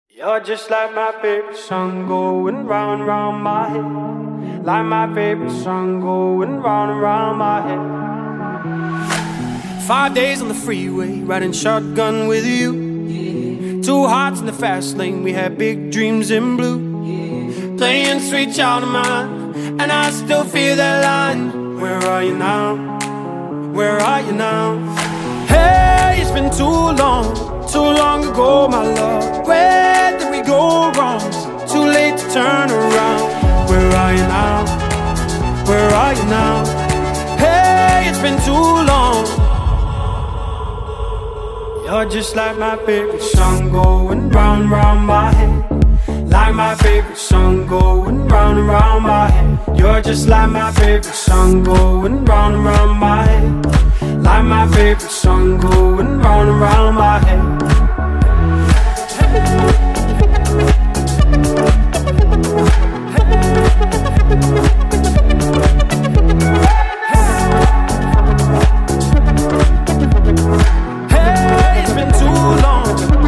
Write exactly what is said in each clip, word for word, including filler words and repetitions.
You're just like my favorite song going round, round my head. Like my favorite song going round, round my head. Five days on the freeway, riding shotgun with you. Yeah. Two hearts in the fast lane, we had big dreams in blue. Yeah. Playing sweet child of mine, and I still feel that line. Where are you now? Where are you now? Hey, it's been too long, too long ago, my love. Where did we go wrong? Too late to turn around. Where are you now? Where are you now? Hey, it's been too long. You're just like my favorite song going round, round my head. Like my favorite song going round and round my head. You're just like my favorite song going round and round my head. Like my favorite song going round and round my head. Hey, it's been too long.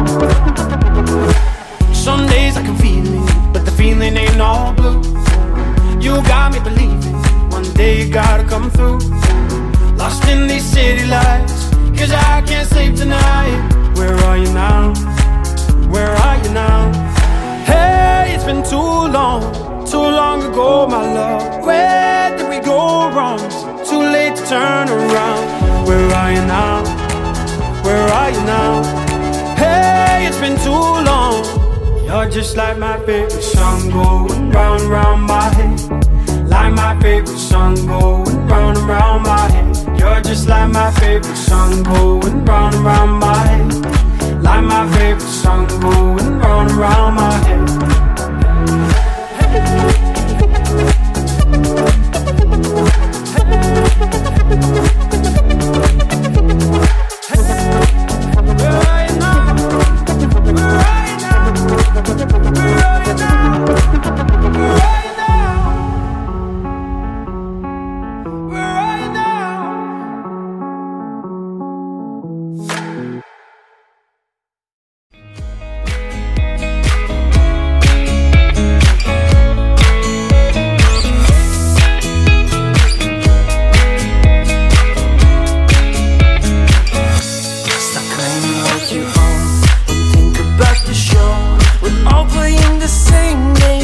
Some days I can feel it, but the feeling ain't all blue. You got me believing one day you gotta come through. Lost in these city lights, cause I can't sleep tonight. Where are you now? Where are you now? Hey, it's been too long, too long ago, my love. Where did we go wrong? Too late to turn around. Where are you now? Where are you now? Hey, it's been too long. You're just like my favorite song going round, round my head. Like my favorite song going round and round my head. You're just like my favorite song going round and round my head. Like my favorite song going round and round my head. You home and think about the show. We're all playing the same game.